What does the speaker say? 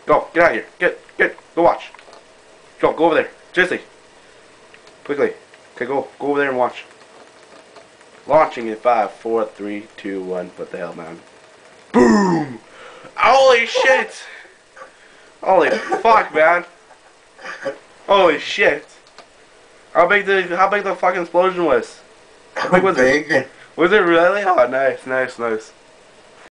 Go, get out of here. Get, go watch. Go over there. Jesse. Quickly. Okay, go over there and watch. Launching in 5, 4, 3, 2, 1. What the hell, man? Boom! Holy shit! Holy fuck, man! Holy shit! How big the fucking explosion was? How big was it? Was it really? Oh, nice, nice, nice.